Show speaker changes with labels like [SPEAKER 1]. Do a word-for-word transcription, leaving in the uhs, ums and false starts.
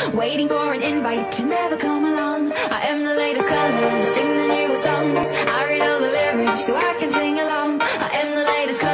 [SPEAKER 1] waiting for an invite to never come along. I am the latest colors, I sing the newest songs. I read all the lyrics so I can sing along. I am the latest colors.